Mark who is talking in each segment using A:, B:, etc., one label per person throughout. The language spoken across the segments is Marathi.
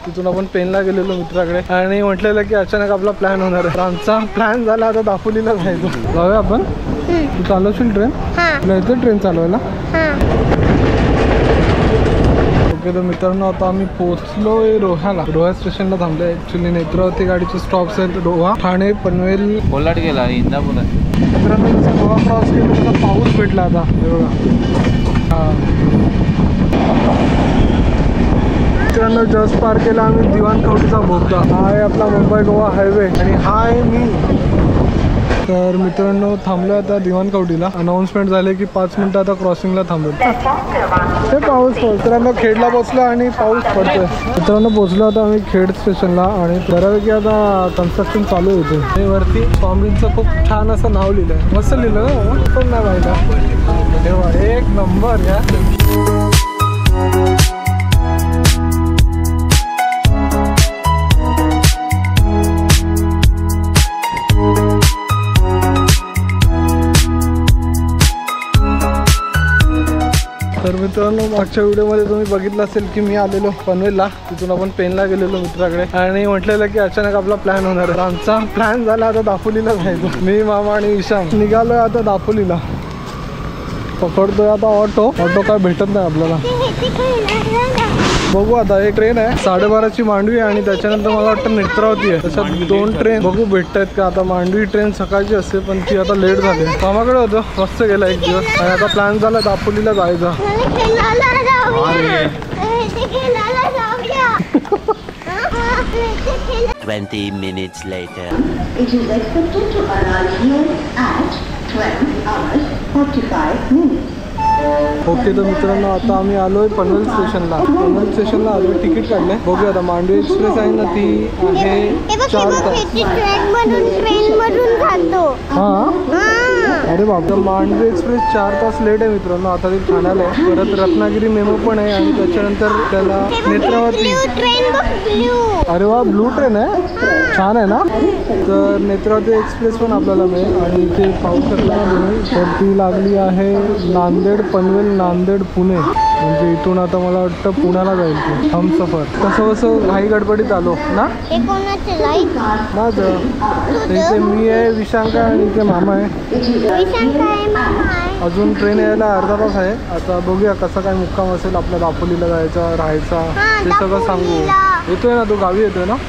A: तिथून आपण पेनला गेलेलो मित्राकडे आणि म्हटलेलं की अचानक आपला प्लॅन होणार आहे. आमचा प्लॅन झाला आता दापोलीला जायचं. जाऊया आपण. तू चालवशील ट्रेन? तुला येते ट्रेन चालवायला? ओके तर मित्रांनो आता आम्ही पोहोचलोय रोह्याला. रोहा स्टेशनला थांबलोय. ऍक्च्युली नेत्रावती गाडीचे स्टॉप्स आहेत रोहा, ठाणे, पनवेल,
B: कोल्हाट गेला, इंदापूर.
A: मित्रांनो जसा रोहा क्रॉस केला तसा पाऊस भेटला आता हे बघा. मित्रांनो जस्ट पार केला आम्ही दिवाण खवटीचा बोगदा. हा आहे आपला मुंबई गोवा हायवे आणि हा आहे मी. तर मित्रांनो थांबलो आता दिवाण खवटीला. अनाउन्समेंट झाले की 5 मिनिटं आता क्रॉसिंगला थांबलो. ते पाऊस मित्रांनो खेडला पोहोचलो आणि पाऊस पडतोय. मित्रांनो पोहोचलो आता आम्ही खेड स्टेशनला आणि बऱ्यापैकी आता कन्स्ट्रक्शन चालू होते. आणि वरती स्वामींचं खूप छान असं नाव लिहिलंय. मस्त लिहिलं पण नाही पाहिलं तेव्हा एक नंबर या. तर मित्रांनो मागच्या व्हिडिओमध्ये तुम्ही बघितलं असेल की मी आलेलो पनवेलला. तिथून आपण पेनला गेलेलो मित्राकडे आणि म्हटलेलं की अचानक आपला प्लॅन होणार आहे. आमचा प्लॅन झाला आता दापोलीला जायचं. मी मामा आणि ईशान निघालोय आता दापोलीला. पकडतोय आता ऑटो काय भेटत नाही आपल्याला. बघू आता एक ट्रेन आहे 12:30ची मांडवी आणि त्याच्यानंतर मला वाटतं नेत्रावती आहे. तशात 2 ट्रेन बघू भेटत आहेत का. आता मांडवी ट्रेन सकाळची असते पण ती आता लेट झाली. मामाकडे होतं मस्त गेला एक दिवस आणि आता प्लॅन झाला दापोलीला जायचा.
C: 20 minutes later.
D: It is expected to arrive here at 12:45.
A: Okay तर मित्रांनो आता आम्ही आलोय पनवेल स्टेशनला. पनवेल स्टेशनला आलोय. तिकीट काढलंय. बघूया आता. मांडवी एक्सप्रेस आहे ना ती आहे 4 तास. अरे बाबा मांडवी एक्सप्रेस 4 तास लेट आहे मित्रांनो. आता ती ठाण्याला आहे. परत रत्नागिरी मेमो पण आहे आणि त्याच्यानंतर त्याला नेत्रावती. अरे वा ब्लू ट्रेन आहे. छान आहे ना. तर नेत्रावती एक्सप्रेस पण आपल्याला मिळेल. आणि इथे पाहू शकता तुम्ही तर ती लागली आहे नांदेड पनवेल नांदेड पुणे. म्हणजे इथून आता मला वाटतं पुण्याला जाईल ती हमसफर. कसं घाई गडबडीत आलो ना. इथे मी आहे विशांका आणि इथे मामा आहे. अजून ट्रेन यायला अर्धा तास आहे. आता बघूया कसा काय मुक्काम असेल आपल्या दापोलीला जायचा राहायचा ते सगळं सांगू. येतोय ना तू गावी येतोय ना.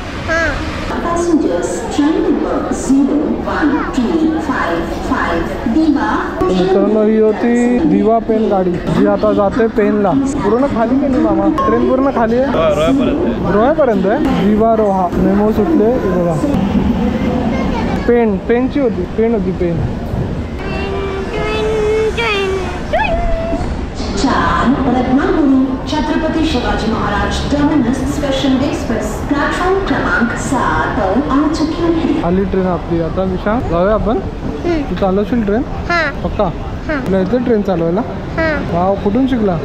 A: मित्रांनो ही होती दिवा पेन गाडी जी आता जाते पेनला. पूर्ण खाली केली मामा. ट्रेन पूर्ण खाली आहे. रोह्यापर्यंत आहे. दिवा रोहा मेमो सुटले बघा. पेनची होती. Pen
D: Ratnagiri Chhatrapati Shivaji Maharaj terminus special express platform क्रमांक 7 आ चुकी आहे.
A: आली ट्रेन आपली. आता विशाल जाऊया आपण. तू चालवशील ट्रेन? पक्का? तुला येते ट्रेन चालवायला? वाव कुठून शिकला?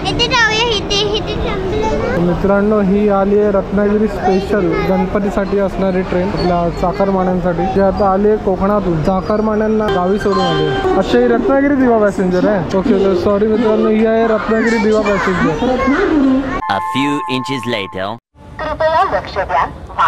A: मित्रांनो ही आली आहे रत्नागिरी स्पेशल गणपतीसाठी असणारी ट्रेन आपल्या चाकरमान्यांसाठी. जी आता आली आहे कोकणातून. चाकरमान्यांना गावी सोडून आली. अच्छा ही रत्नागिरी दिवा पॅसेंजर आहे. ओके सॉरी मित्रांनो ही आहे Ratnagiri Diva passenger.
C: A few inches later.
D: कृपया लक्ष द्या.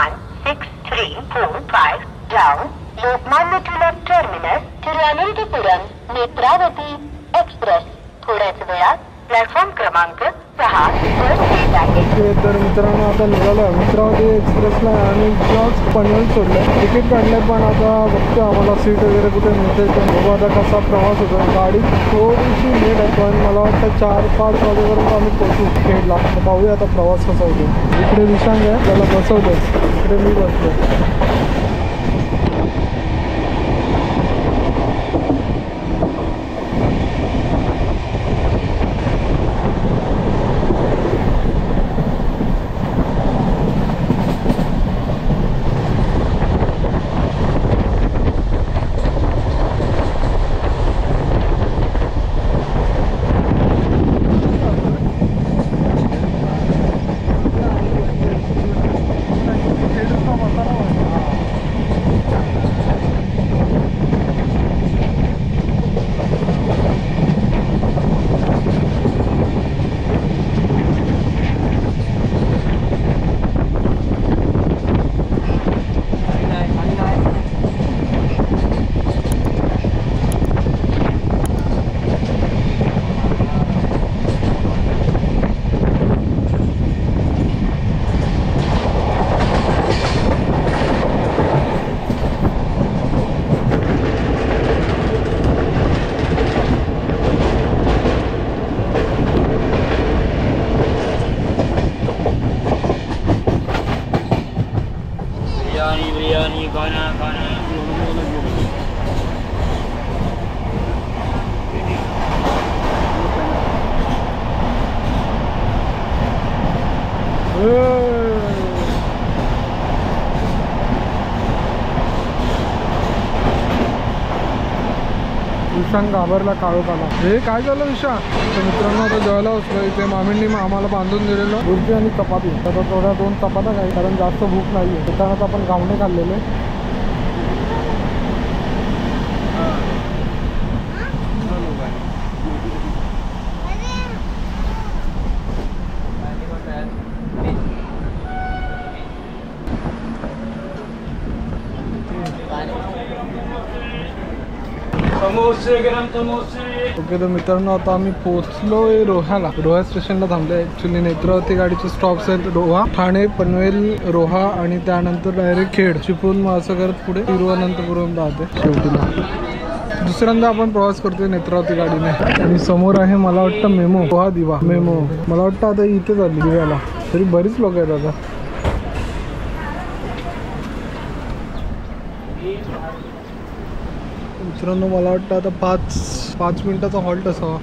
D: 16345 down Lokmanya Tilak terminus Thiruvananthapuram Netravati express. थोड्याच वेळात प्लॅटफॉर्म क्रमांक 6
A: तर मित्रांनो आता निघालो नेत्रावती एक्सप्रेसला आणि जस्ट पनवेल सोडलं. तिकीट काढलं पण आता बघतो आम्हाला सीट वगैरे कुठे मिळते. तर बघू आता कसा प्रवास होतो. गाडी थोडीशी लेट आहे पण मला वाटतं 4-5 वाजेपर्यंत आम्ही पोहोचू खेडला. तर पाहूया आता प्रवास कसा होतो. इकडे विशांग आहे त्याला बसवतं. इकडे मी बसतो. विशांग घाबरला काळोखाला. हे काय झालं विशा? तर मित्रांनो आता जेवायला बसलो. इथे मामींनी आम्हाला बांधून दिलेलं बुर्जी आणि चपाती. तर थोड्या 2 चपात्या काही, कारण जास्त भूक नाही आहे. त्याच्यानंतर आपण घावणे खाल्लेले. ओके तर मित्रांनो आता आम्ही पोहोचलोय रोह्याला. रोहा स्टेशनला थांबलोय. ॲक्च्युली नेत्रावती गाडीचे स्टॉप्स आहेत रोहा, ठाणे, पनवेल, रोहा आणि त्यानंतर डायरेक्ट खेड, चिपळूण, असं करत पुढे तिरुवनंतपुरम राहते शेवटीला. दुसऱ्यांदा आपण प्रवास करतोय नेत्रावती गाडीने. आणि समोर आहे मला वाटतं मेमो, रोहा दिवा मेमो. मला वाटतं आता इथे झाली दिव्याला. तरी बरीच लोक आहेत आता. मित्रांनो मला वाटतं आता 5 मिनिटाचा हॉल्ट असावा.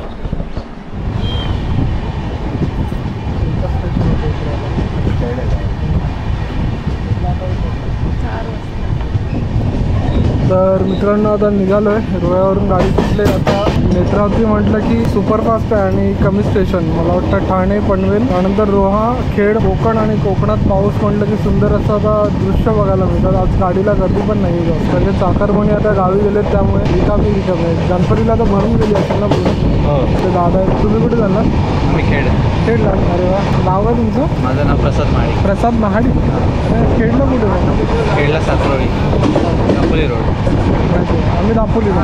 A: तर मित्रांनो आता निघालो आहे. रोह्यावरून गाडी सुटली. आता नेत्रावती म्हटलं की सुपरफास्ट आहे आणि कमी स्टेशन. मला वाटतं ठाणे, पनवेल, त्यानंतर रोहा, खेड, कोकण. आणि कोकणात पाऊस म्हटलं की सुंदर असं आता दृश्य बघायला मिळतात. आज गाडीला गर्दी पण नाही आहे. म्हणजे चाकरमणी आता गावी गेलेत त्यामुळे रिकामी आहे. गणपतीला आता भरून गेली असेल ना पूर्ण. ते दादा आहे. तुम्ही कुठे झाला?
B: मी
A: खेडला. अरे वा. नाव का तुमचं?
B: माझं नाव प्रसाद महाडी.
A: प्रसाद महाडी. खेडला कुठे?
B: खेडला सातरोळी, दापोली रोड.
A: आम्ही दापोलीला.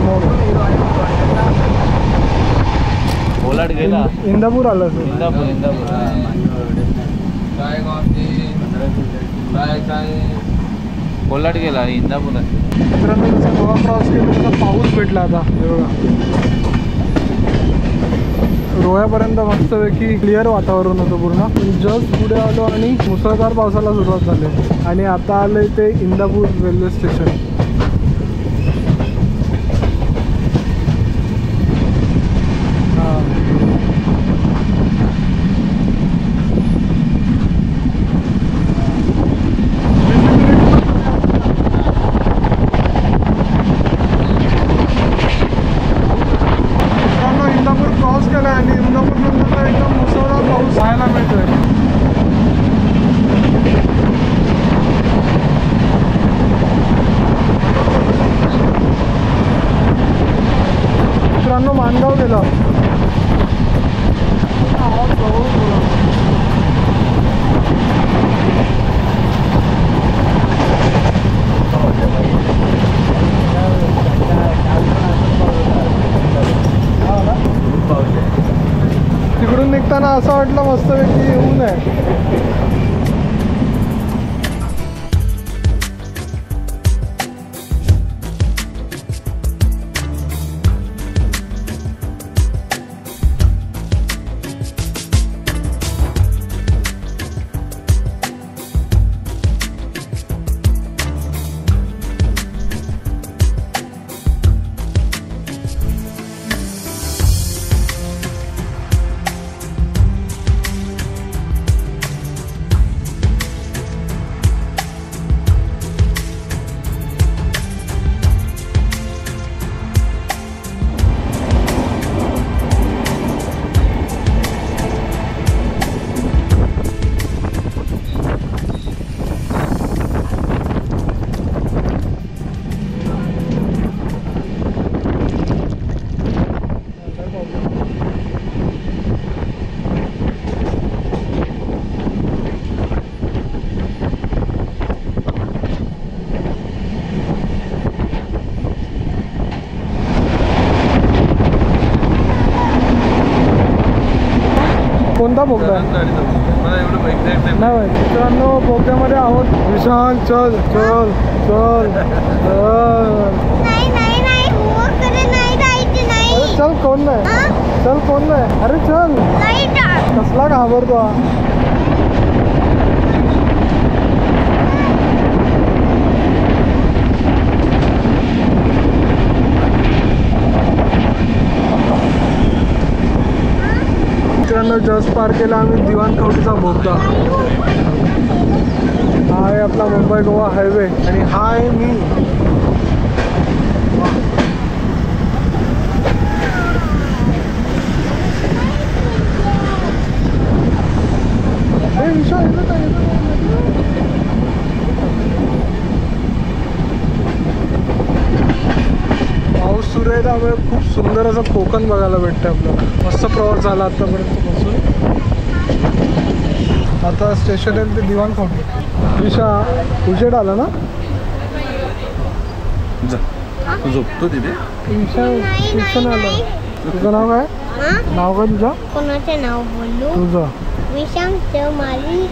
B: कोलाड गेला,
A: इंदापूर आलं सर.
B: इंदापूर कोलाड गेला आणि इंदापूर आहे.
A: मित्रांनो जसं गोवा क्रॉस केलं तसं पाऊस भेटला आता. हे बघा रोह्यापर्यंत मस्तपैकी क्लिअर वातावरण होतं पूर्ण. जस्ट पुढे आलो आणि मुसळधार पावसाला सुरुवात झाली. आणि आता आलं इथे इंदापूर रेल्वे स्टेशन. मानगाव गेला. तिकडून निघताना असं वाटलं मस्तपैकी ऊन आहे. कोणता बोगदा आहे? नाही मित्रांनो बोगद्यामध्ये आहोत. विशाल चल चल चल अरे चल कोण नाही. चल कोण नाही. अरे चल. कसला घाबरतो हा. मित्रांनो जस्ट पार केला आम्ही दिवाण खवटीचा बोगदा. हा आहे आपला मुंबई गोवा हायवे आणि हा आहे मी. पाऊस सुरू आहे त्यामुळे खूप सुंदर असं कोकण बघायला भेटतं आपल्याला. मस्त प्रवास झाला आतापर्यंत बसून. आता स्टेशन आहे ते दिवाण खवटी. विशा उजेड आला ना.
B: झोपतो तिथे.
A: ट्युशन आलं. तुझं नाव काय? नाव काय तुझं?
E: कोणाचे नाव बोलू?
A: तुझं
E: विशाम चौमाली.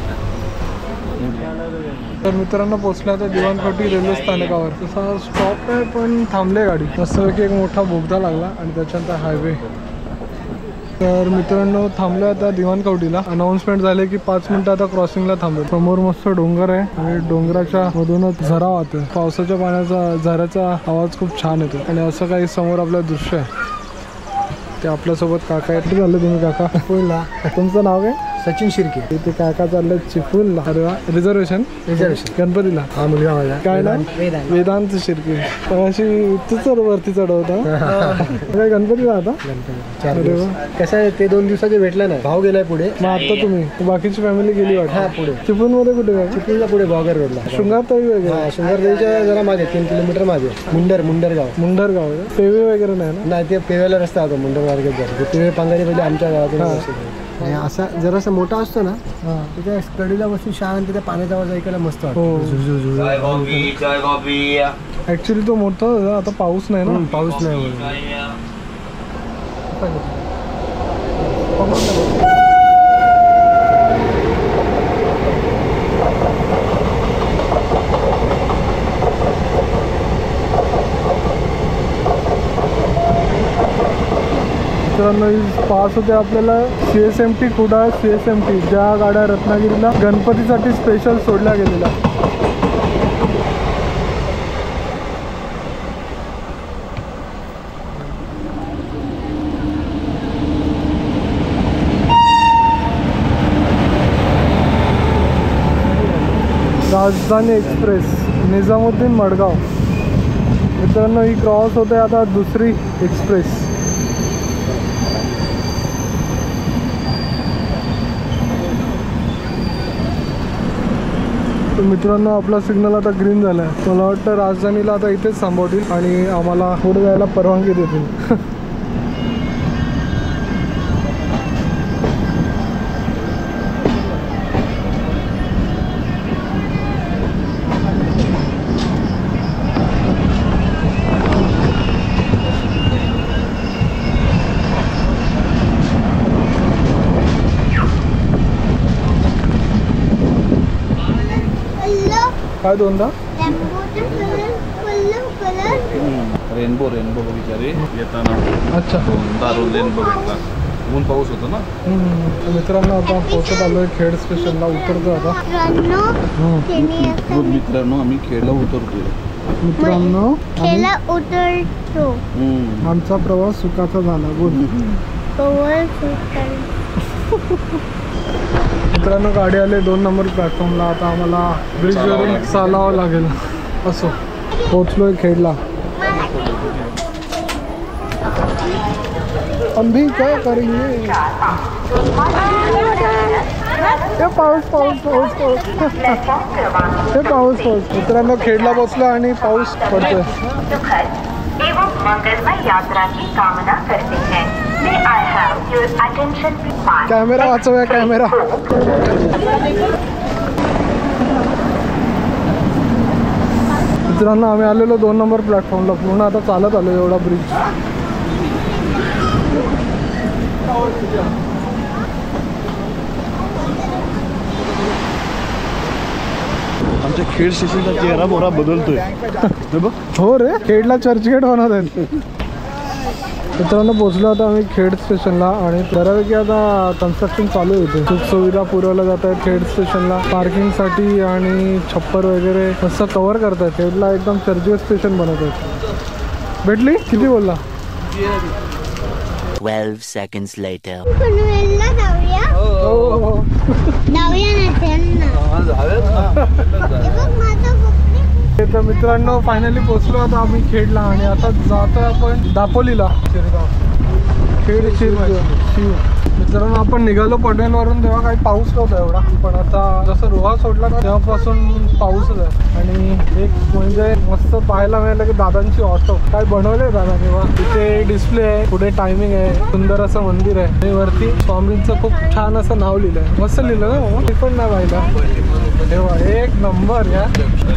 A: तर मित्रांनो पोचलं आता दिवाण खवटी रेल्वे स्थानकावर. तसा स्टॉप आहे पण थांबले गाडी. मस्तपैकी एक मोठा बोगदा लागला आणि त्याच्यानंतर हायवे. तर मित्रांनो थांबलो आता दिवाण खवटीला. अनाऊन्समेंट झाले की 5 मिनिटं आता क्रॉसिंगला थांबेल. समोर मस्त डोंगर आहे आणि डोंगराच्या मधूनच झरा वाहतोय. पावसाच्या पाण्याचा झऱ्याचा आवाज खूप छान येतो आणि असं काही समोर आपलं दृश्य आहे. ते आपल्यासोबत काका आहेत. कुठे चालले तुम्ही काका? चिपळूणला. तुमचं नाव काय?
F: सचिन शिर्के.
A: इथे काका चालले चिपळूणला. अरे वा. रिझर्वेशन गणपतीला.
F: हा मुलगा माझा.
A: काय नाव? वेदांत शिर्के. अशी तूच वरती चढवता काय गणपतीला आता? अरे वा.
F: कसं आहे ते 2 दिवसाचे भेटलं नाही. भाव गेलाय पुढे.
A: मग आता तुम्ही बाकीची फॅमिली गेली वाटत.
F: हा पुढे
A: चिपळूण मध्ये कुठे काय?
F: चिपळूणला पुढे भावगर रोडला.
A: शृंगारताई वगैरे.
F: शृंगारदेवीच्या जरा मागे 3 किलोमीटर मागे मुंडरगाव.
A: मुंडरगाव आहे. पेवे वगैरे नाही ना?
F: नाही ते पेवेला रस्ता होता मुंडर मार्केट जातो. पेवे पांगारी पहिले आमच्या गावातून. असा जरासा मोठा असतो ना तिथे कडीला बसून शांत त्या पाण्याचा आवाज ऐकायला मस्त वाटतो.
A: ऍक्च्युली तो मोठा होता. आता पाऊस नाही ना.
F: पाऊस नाही.
A: मित्रांनो पास होते आपल्याला CSMT कुडाळ CSMT ज्या गाड्या रत्नागिरीला गणपतीसाठी स्पेशल सोडल्या गेलेल्या. राजधानी एक्सप्रेस निजामुद्दीन मडगाव. मित्रांनो ही क्रॉस होते आता दुसरी एक्सप्रेस. तर मित्रांनो आपला सिग्नल आता ग्रीन झाला आहे. मला वाटतं राजधानीला आता इथेच थांबवतील आणि आम्हाला पुढे जायला परवानगी देतील. काय दोनदा?
B: रेनबो बिचारी येताना.
A: अच्छा.
B: दारू रेनबो भेटला. ऊन पाऊस होतो ना.
A: मित्रांनो आता पोहोचत आलोय खेड स्टेशनला. उतरतो आता.
B: मित्रांनो आम्ही खेडला उतरतोय.
A: मित्रांनो
E: उतरतो.
A: आमचा प्रवास सुखाचा झाला. बोल. मित्रांनो गाडी आले 2 नंबर प्लॅटफॉर्मला. आता आम्हाला ब्रिजवरून चालावं लागेल. असो पोचलोय खेडला. आम्ही काय करेंगे? पाऊस. हे पाऊस. मित्रांनो खेडला पोचलो आणि पाऊस पडतोय.
G: एवं मंगलमय यात्रा की कामना करते हैं. May I have your attention please?
A: Camera वाचवूया कॅमेरा. मित्रांनो आम्ही आलेलो 2 नंबर प्लॅटफॉर्मला. पूर्ण आता चालत आलो एवढा ब्रिज.
F: आमच्या खेड स्टेशनचा चेहरा मोहरा बदलतोय.
A: हो रे. खेडला चर्चगेट होणार आहेत. मित्रांनो पोचलो आता आम्ही खेड स्टेशनला आणि बऱ्यापैकी आता कन्स्ट्रक्शन चालू होते. सुख सुविधा पुरवल्या जात आहेत खेड स्टेशनला. पार्किंगसाठी आणि छप्पर वगैरे मस्त कव्हर करतात. खेडला एकदम चर्चगेट स्टेशन बनवत आहेत. भेटली किती बोलला?
C: 12 seconds later.
E: पनवेलला जाऊया.
A: हो.
E: जाऊया ना त्यांना. हे बघ माझा कपडे.
A: तर मित्रांनो फायनली पोहोचलो आता आम्ही खेडला आणि आता जातो आपण दापोलीला. खेड शिव. मित्रांनो आपण निघालो पनवेलवरून तेव्हा काही पाऊस नव्हता एवढा, पण आता जसं रोहा सोडला ना तेव्हापासून पाऊसच आहे. आणि एक म्हणजे मस्त पाहायला मिळालं की दादांची ऑटो काय बनवले दादा तेव्हा. तिथे डिस्प्ले आहे, पुढे टायमिंग आहे, सुंदर असं मंदिर आहे आणि वरती स्वामींचं खूप छान असं नाव लिहिलंय. मस्त लिहिलं ना मग ते पण नाही पाहिलं तेव्हा. एक नंबर या.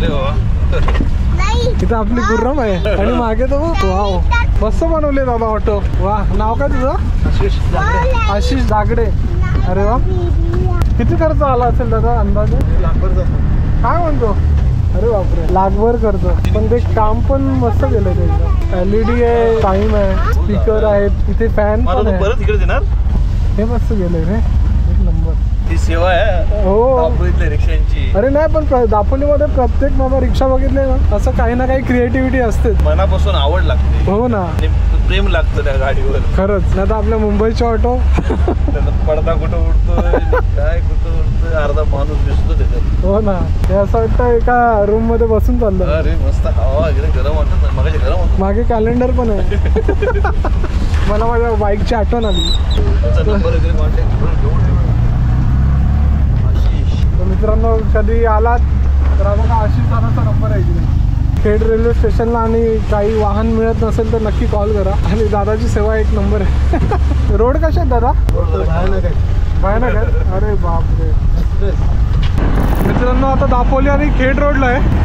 A: इथं आपली गुर्रम आहे आणि मागे तो वाव मस्त बनवले दादा ऑटो. वा नाव काय तुझं? आशिष दागडे. अरे वा किती खर्च आला असेल दादा अंदाजे? काय म्हणतो? अरे बापरे लाखभर करतो. पण ते काम पण मस्त केलंय त्याचं. LED आहे, टाइम आहे, स्पीकर आहेत, इथे फॅन पण आहे.
B: परत इकडे देणार
A: हे मस्त केलंय रे एक नंबर.
B: ती सेवा आहे
A: हो
B: रिक्षांची.
A: अरे नाही पण दापोलीमध्ये प्रत्येक बाबा रिक्षा बघितले ना असं काही ना काही क्रिएटिव्हिटी असते.
B: मनापासून आवड लागते.
A: हो ना
B: आणि प्रेम लागतं त्या गाडीवर.
A: खरंच. नाही तर आपल्या मुंबईचे ऑटो
B: त्याचा पडदा कुठं उडतोय काय कुठं उडतोय, अर्धा माणूस दिसतो त्याच्यात.
A: हो ना. हे असं वाटतं एका रूम मध्ये बसून चाललं.
B: अरे मस्त हवा इकडे गरम वाटत ना. मागाशी गरम होतं.
A: मागे कॅलेंडर पण आहे. मला माझ्या बाईकची आठवण आली.
B: त्याचा नंबर वगैरे कॉन्टॅक्ट.
A: तर मित्रांनो कधी आलात तर आम्हाला आशिष दादाचा नंबर आहे इकडे खेड रेल्वे स्टेशनला. आणि काही वाहन मिळत नसेल तर नक्की कॉल करा. आणि दादाची सेवा एक नंबर आहे. रोड कसे आहेत दादा? भयानक आहे. अरे बापरे. मित्रांनो आता दापोली आणि खेड रोडला आहे.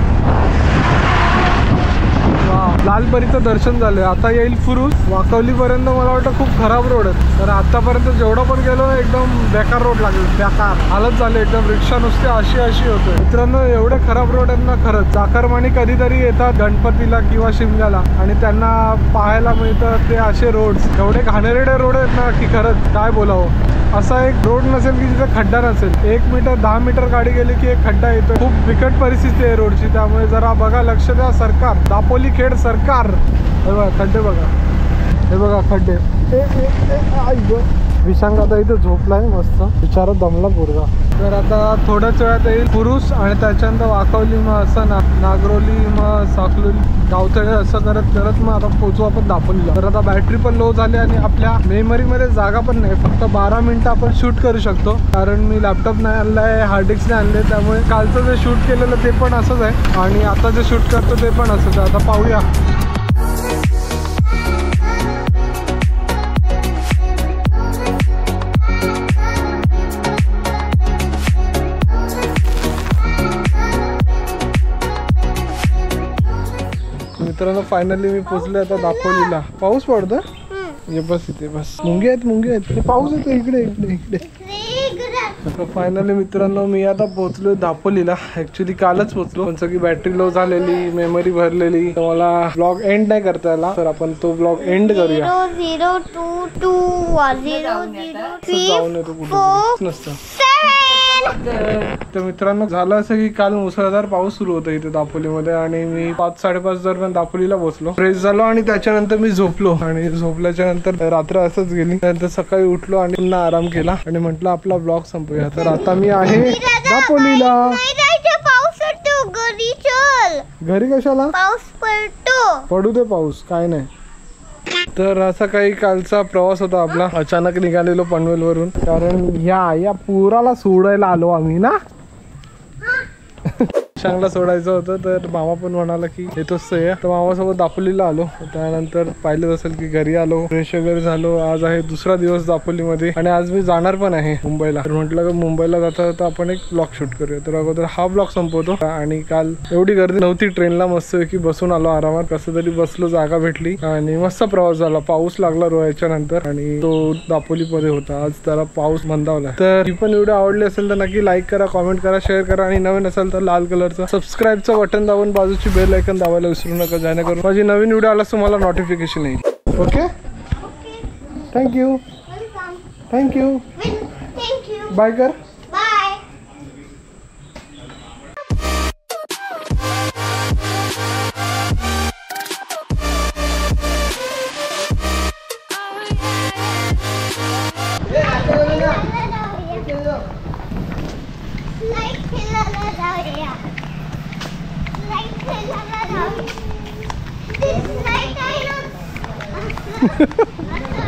A: लालपरीचं दर्शन झालंय. आता येईल फुरुस. वाकवलीपर्यंत मला वाटतं खूप खराब रोड आहे. तर आतापर्यंत जेवढं पण गेलो ना एकदम बेकार रोड लागले. बेकार हालत झाले एकदम. रिक्षा नुसते अशी होते. मित्रांनो एवढे खराब रोड आहेत ना खरंच. चाकरमानी कधीतरी येतात गणपतीला किंवा शिमग्याला आणि त्यांना पाहायला मिळतं ते असे रोड. एवढे घाणेरडे रोड आहेत ना की खरंच काय बोलावं. असा एक रोड नसेल की जिथे खड्डा नसेल. 1 मीटर 10 मीटर गाडी गेली की एक खड्डा येतो. खूप बिकट परिस्थिती आहे रोडची. त्यामुळे जरा बघा लक्ष द्या सरकार. दापोली खेड सरकार. हे बघा खड्डे बघा. हे बघा खड्डे. विशांग आता इथे झोपलाय मस्त. विचारत दमला पोरगा. तर आता थोड्याच वेळात येईल पुरुष आणि त्याच्यानंतर वाकवली मग असं नागरोली मग साकलोली गावतळे असं करत मग आता पोहोचू आपण दापोलीला. तर आता बॅटरी पण लो झाली आणि आपल्या मेमरीमध्ये जागा पण नाही. फक्त 12 मिनिटं आपण शूट करू शकतो कारण मी लॅपटॉप नाही आणलाय, हार्ड डिस्क नाही आणले. त्यामुळे कालचं जे शूट केलेलं ते पण असंच आहे आणि आता जे शूट करतो ते पण असंच आहे. आता पाहूया. मित्रांनो फायनली मी पोहोचले आता दापोलीला. पाऊस पडतोय. ये बस इथे बस. मुंगी आहेत. पाऊस येतो इकडे. फायनली मित्रांनो मी आता पोहोचलो दापोलीला. ऍक्च्युली कालच पोहोचलो पण सगळी बॅटरी लो झालेली, मेमरी भरलेली. तर मला ब्लॉग एंड नाही करता आला तर आपण तो ब्लॉग एंड करूया.
E: 0022003
A: जाऊन येतो कुठे नसतं. तर मित्रांनो झालं असं की काल मुसळधार पाऊस सुरू होता इथे दापोलीमध्ये आणि मी 5-5:30 दरम्यान दापोलीला बसलो. फ्रेश झालो आणि त्याच्यानंतर मी झोपलो आणि झोपल्याच्या नंतर रात्र असंच गेली. त्यानंतर सकाळी उठलो आणि पुन्हा आराम केला आणि म्हटलं आपला ब्लॉग संपूया. तर आता मी आहे दापोलीला. घरी कशाला?
E: पाऊस पडतो.
A: पडू दे पाऊस काय नाही. तर असा काही कालचा प्रवास होता आपला. अचानक निघालेलो पनवेलवरून कारण या पुराला सोडायला आलो आम्ही ना. शांगला सोडायचं होतं तर मामा पण म्हणाला की येतोच तर मामासोबत दापोलीला आलो. त्यानंतर पाहिलं असेल की घरी आलो, फ्रेश वगैरे झालो. आज आहे दुसरा दिवस दापोलीमध्ये आणि आज मी जाणार पण आहे मुंबईला. तर म्हटलं की मुंबईला जाता जाता आपण एक ब्लॉग शूट करूया. तर अगोदर हा ब्लॉग संपवतो. आणि काल एवढी गर्दी नव्हती ट्रेनला. मस्त की बसून आलो आरामात. कसं तरी बसलो, जागा भेटली आणि मस्त प्रवास झाला. पाऊस लागला रोयाच्या नंतर आणि तो दापोलीमध्ये होता. आज त्याला पाऊस मंदावला. तर ही पण व्हिडिओ आवडली असेल तर नक्की लाईक करा, कॉमेंट करा, शेअर करा आणि नवीन असेल तर लाल कलर सबस्क्राईबचं बटन दाबून बाजूची बेल आयकॉन दाबायला विसरू नका. जेणेकरून माझी नवीन व्हिडिओ आला तुम्हाला नोटिफिकेशन येईल. Okay thank you. बाय कर.
E: करूया. Right side ला जाऊया. This right आहे ना. असं